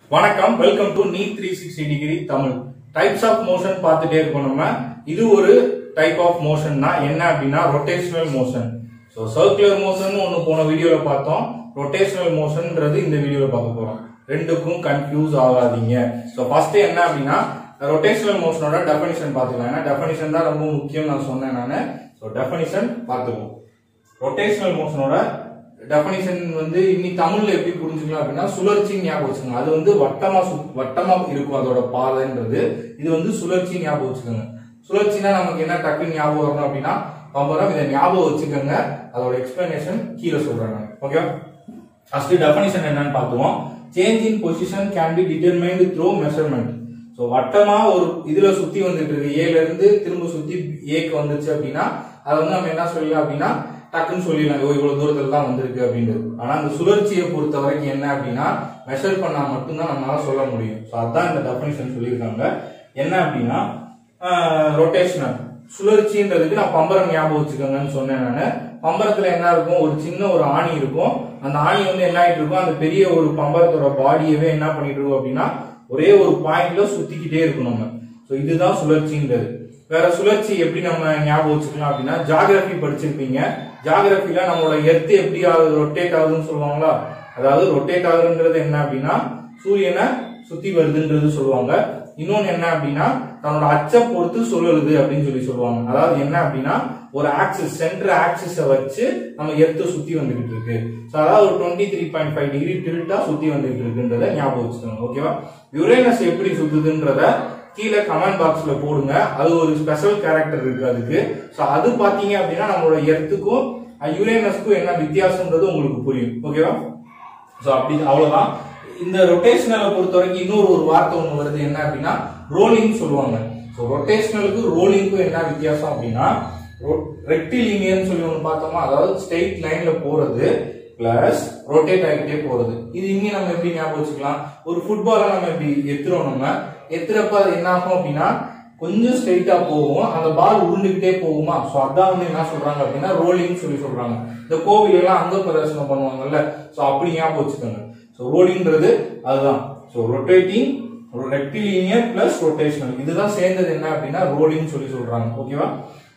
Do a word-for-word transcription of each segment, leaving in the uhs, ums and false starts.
வணக்கம், welcome to NEET three sixty degree Tamil. Types of motion பார்த்துட்டே இருக்கோம். நம்ம இது ஒரு டைப் ஆஃப் மோஷன் தான். என்ன அப்படின்னா rotational motion. So circular motion ஒன்று போன வீடியோல பார்த்தோம், ரொட்டேஷனல் மோஷன்ன்றது இந்த வீடியோல பார்க்க போறோம். ரெண்டுக்கும் கன்ஃபியூஸ் ஆகாதீங்க. ஸோ ஃபர்ஸ்ட் என்ன அப்படின்னா ரொட்டேஷனல் மோஷனோட டெஃபினிஷன் பார்த்துக்கலாம். ஏன்னா டெஃபினிஷன் தான் ரொம்ப முக்கியம் நான் சொன்னேன் நான். ஸோ டெஃபினிஷன் பார்த்துக்குவோம். ரொட்டேஷனல் மோஷனோட டெஃபினிஷன் வந்து இன்னி தமிழ்ல எப்படி புரிஞ்சுக்கலாம் அப்படின்னா சுழற்சி ஞாபகம் வச்சுக்கோங்க. அது வந்து வட்டமா வட்டமா இருக்கும் அதோட பாதைன்றது. இது வந்து சுழற்சி ஞாபகம் வச்சுக்கோங்க. சுழற்சினா நமக்கு என்ன டக்கு ஞாபகம் வரணும் அப்படின்னா பம்பரம். இதை ஞாபகம் வச்சுக்கோங்க. அதோட எக்ஸ்பிளனேஷன் கீழே சொல்றாங்க. ஓகே, ஃபர்ஸ்ட் டெஃபினிஷன் என்னன்னு பார்த்துவோம். Change in position can be determined through measurement. So வட்டமா ஒரு இதுல சுத்தி வந்துட்டு இருக்கு, ஏல இருந்து திரும்ப சுத்தி ஏக்கு வந்துச்சு அப்படின்னா அதை வந்து நம்ம என்ன சொல்லலாம் அப்படின்னா டக்குன்னு சொல்லிடலாம், இவ்வளவு தூரத்துல தான் வந்திருக்கு அப்படின்றது. ஆனா அந்த சுழற்சியை பொறுத்த வரைக்கும் என்ன அப்படின்னா மெஷர் பண்ணா மட்டும்தான் நம்மளால சொல்ல முடியும். ஸோ அதான் இந்த டெஃபினிஷன் சொல்லியிருக்காங்க. என்ன அப்படின்னா ரொட்டேஷனல் சுழற்சின்றதுக்கு நான் பம்பரம் ஞாபகம் வச்சுக்கோங்கன்னு சொன்னேன் நான். பம்பரத்துல என்ன இருக்கும், ஒரு சின்ன ஒரு ஆணி இருக்கும். அந்த ஆணி வந்து என்ன ஆயிட்டு இருக்கும், அந்த பெரிய ஒரு பம்பரத்தோட பாடியவே என்ன பண்ணிட்டு இருக்கோம் அப்படின்னா ஒரே ஒரு பாயிண்ட்ல சுத்திக்கிட்டே இருக்கும் நம்ம. ஸோ இதுதான் சுழற்சின்றது. வேற சுழற்சி எப்படி நம்ம ஞாபகம் வச்சுக்கலாம் அப்படின்னா ஜியோகிராபி படிச்சிருப்பீங்க. ஜியோகிராபில நம்மளோட எர்த் எப்படி ஆகுது, ரொட்டேட் ஆகுதுன்னு சொல்லுவாங்களா. அதாவது ரொட்டேட் ஆகுதுன்றது என்ன அப்படின்னா சூரியனை சுத்தி வருதுன்றது சொல்லுவாங்க. இன்னொன்னு என்ன அப்படின்னா தன்னோட அச்சை பொறுத்து சுழலுது அப்படின்னு சொல்லி சொல்லுவாங்க. அதாவது என்ன அப்படின்னா ஒரு ஆக்சிஸ் சென்டர் ஆக்சிஸ வச்சு நம்ம எர்த்த சுத்தி வந்துகிட்டு இருக்கு. ஸோ அதாவது ஒரு twenty three point five degree டில்ட்டா சுத்தி வந்துகிட்டு இருக்குன்றத ஞாபகம் வச்சுக்கோங்க. ஓகேவா, யுரேனஸ் எப்படி சுத்துதுன்றத கீழே கமெண்ட் பாக்ஸ்ல போடுங்க. அது ஒரு ஸ்பெஷல் கேரக்டர் இருக்கு அதுக்கு. சோ அது பாத்தீங்க அப்படின்னா நம்மளோட எர்த்துக்கும் யுரேனஸ்க்கும் என்ன வித்தியாசம்ன்றது உங்களுக்கு புரியும். ஓகேவா, சோ அப்படி அவ்வளவுதான். இந்த ரொட்டேஷனலை பொறுத்த வரைக்கும் இன்னொரு ஒரு வார்த்தை ஒண்ணு வருது, என்ன அப்படின்னா ரோலிங் சொல்லுவாங்க. சோ ரொட்டேஷனலுக்கு ரோலிங்க்கும் என்ன வித்தியாசம் அப்படின்னா ரெக்டிலினியர்னு சொல்லி ஒண்ணு பார்த்தோமா, அதாவது ஸ்ட்ரெயிட் லைன்ல போறது பிளஸ் ரொட்டேட் ஆகிட்டே போறது. இது இங்க நம்ம எப்படி ஞாபகம் வச்சுக்கலாம், ஒரு ஃபுட்பாலை நம்ம எப்படி எத்துறோம், நம்ம எத்துறப்ப அது என்ன ஆகும் அப்படின்னா கொஞ்சம் ஸ்ட்ரெயிட்டா போகும், அந்த பால் உருண்டுகிட்டே போகுமா. சோ அதான் வந்து என்ன சொல்றாங்க அப்படின்னா ரோலிங் சொல்லி சொல்றாங்க. இந்த கோவில் எல்லாம் அங்க பிரதர்சனம் பண்ணுவாங்கல்ல, சோ அப்படி ஞாபகம் வச்சுக்கோங்க. சோ ரோலிங்ன்றது அதுதான். So rotating rectilinear plus rotational இதுதான் சேர்ந்தது என்ன அப்படின்னா ரோலிங் சொல்லி சொல்றாங்க. ஓகேவா,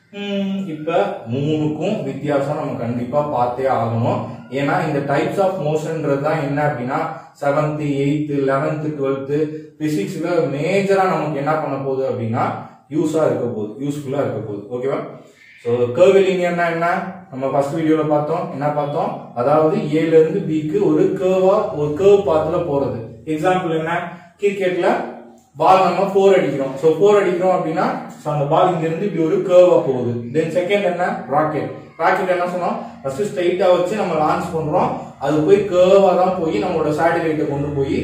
இப்ப மூணுக்கும் வித்தியாசம் நம்ம கண்டிப்பா பார்த்தே ஆகணும். ஏன்னா இந்த டைப்ஸ் ஆஃப் மோஷன்ன்றது தான் என்ன அப்படின்னா செவன்த் எயித்து லெவன்த் டுவெல்த் பிசிக்ஸ்ல மேஜரா நமக்கு என்ன பண்ண போகுது அப்படின்னா யூஸா இருக்க போகுது, யூஸ்ஃபுல்லா இருக்க போகுது. ஓகேவா, சோ கர்வ்லினியர்னா என்ன நம்ம ஃபர்ஸ்ட் வீடியோல பார்த்தோம். என்ன பார்த்தோம், அதாவது ஏல இருந்து பிக்கு ஒரு கர்வா ஒரு கர்வ் பாத்துல போறது. எக்ஸாம்பிள் என்ன, கிரிக்கெட்ல பால் நம்ம போர் அடிக்கிறோம். சோ போர் அடிக்கிறோம் அப்படின்னா அந்த பால் இங்க இருந்து இப்படி ஒரு கர்வா போகுது. தென் செகண்ட் என்ன, ராக்கெட். ராக்கெட் என்ன சொன்னோம், ஃபர்ஸ்ட் ஸ்ட்ரைட்டா வச்சு நம்ம லான்ச் பண்றோம், அது போய் கர்வா தான் போய் நம்மளோட சேட்டலைட்டை கொண்டு போய்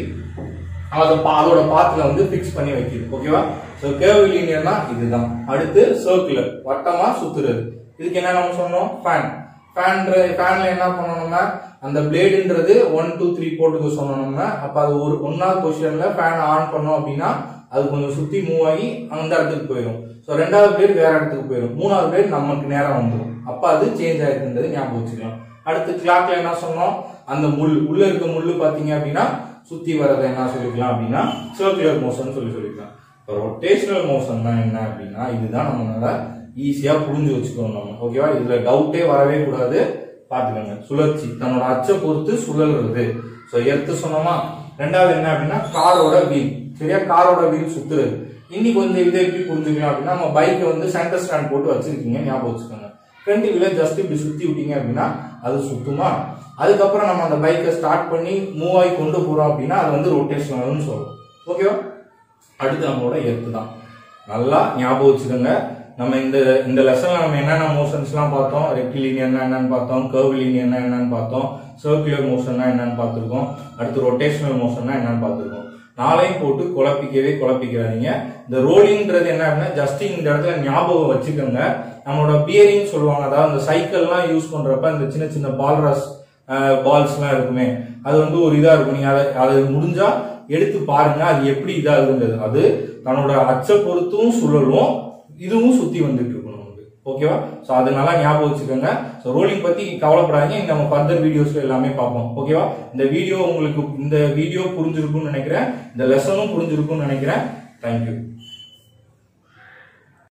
அதோட பாத்துல வந்து பிக்ஸ் பண்ணி வைக்குது. ஓகேவா, சோ கர்வ்லினியர்னா இதுதான். அடுத்து சர்க்குலர் வட்டமா சுத்துறது. இதுக்கு என்ன நம்ம சொன்னோம், ஃபேன். ஃபேன் ஃபேன்ல என்ன பண்ணணும்னா அந்த பிளேடுன்றது ஒன் டூ த்ரீ போட்டுக்க சொன்னோம்னா அப்ப அது ஒரு ஒன்னாவது பொசிஷன்ல ஃபேன் ஆன் பண்ணோம் அப்படின்னா அது கொஞ்சம் சுத்தி மூவ் ஆகி அந்த இடத்துக்கு போயிடும். ஸோ ரெண்டாவது பிளேட் வேற இடத்துக்கு போயிடும், மூணாவது பிளேட் நமக்கு நேரம் வந்துடும். அப்ப அது சேஞ்ச் ஆயிருக்குன்றது ஞாபகம் வச்சுக்கலாம். அடுத்து கிளாக்ல என்ன சொன்னோம், அந்த முள் உள்ள இருக்க முள்ளு பாத்தீங்க அப்படின்னா சுத்தி வரதை என்ன சொல்லிக்கலாம் அப்படின்னா சர்க்குலர் மோஷன் சொல்லி சொல்லிக்கலாம். ரொட்டேஷனல் மோஷன் தான் என்ன அப்படின்னா இதுதான் நம்மளால ஈஸியா புரிஞ்சு வச்சுக்கணும் நம்ம. ஓகேவா, இதுல டவுட்டே வரவே கூடாது. பாத்துக்கோங்க, சுழற்சி தன்னோட அச்சை பொறுத்து சுழல்றது. சோ எர்த்து சொன்னோமா. ரெண்டாவது என்ன அப்படின்னா காரோட வீல். சரியா, காரோட வீல் சுத்துறது. இன்னைக்கு வந்து இதை எப்படி புரிஞ்சுக்கலாம் அப்படின்னா நம்ம பைக்கை வந்து சென்டர் ஸ்டாண்ட் போட்டு வச்சிருக்கீங்க ஞாபகம் வச்சுக்கோங்க. ஃப்ரண்ட் வீல ஜஸ்ட் இப்படி சுத்தி விட்டீங்க அப்படின்னா அது சுத்துமா. அதுக்கப்புறம் நம்ம அந்த பைக்கை ஸ்டார்ட் பண்ணி மூவ் ஆகி கொண்டு போறோம் அப்படின்னா அது வந்து ரொட்டேஷனல்னு சொல்றோம். ஓகேவா, அடுத்து நம்மளோட எர்த்து தான். நல்லா ஞாபகம் வச்சுக்கோங்க. நம்ம இந்த இந்த லெசன்ல நம்ம என்னென்ன மோஷன்ஸ் எல்லாம் பார்த்தோம், ரெக்டிலினியர்னா என்னன்னு பார்த்தோம், கர்வ்லினியர்னா என்னன்னு பார்த்தோம், சர்க்குலர் மோஷன்னா என்னன்னு பார்த்திருக்கோம், அடுத்து ரொட்டேஷனல் மோஷன்னா என்னன்னு பார்த்திருக்கோம். நாளையும் போட்டு குழப்பிக்கவே குழப்பிக்கிறாதீங்க. இந்த ரோலிங்ன்றது என்ன அப்படின்னா ஜஸ்ட் இந்த இடத்துல ஞாபகம் வச்சுக்கோங்க. நம்மளோட பியரிங் சொல்லுவாங்க, அதாவது இந்த சைக்கிள்லாம் யூஸ் பண்றப்ப இந்த சின்ன சின்ன பால்ரஸ் பால்ஸ் எல்லாம் இருக்குமே அது வந்து ஒரு இதா இருக்கும். நீங்க அதை அதை முடிஞ்சா எடுத்து பாருங்க அது எப்படி இதாகுதுன்றது. அது தன்னோட அச்சை பொறுத்தும் சுழலும், இதுவும் சுத்தி வந்துட்டு இருக்கணும் நமக்கு. ஓகேவா? சோ அது நல்லா ஞாபகம் வச்சுக்கோங்க. சோ ரோலிங் பத்தி கவலைப்படாதீங்க, நம்ம ஃபர்தர் வீடியோஸ்ல எல்லாமே பார்ப்போம். ஓகேவா? இந்த வீடியோ உங்களுக்கு இந்த வீடியோ புரிஞ்சிருக்கும்னு நினைக்கிறேன், இந்த லெசனும் புரிஞ்சிருக்கும்னு நினைக்கிறேன். தேங்க்யூ.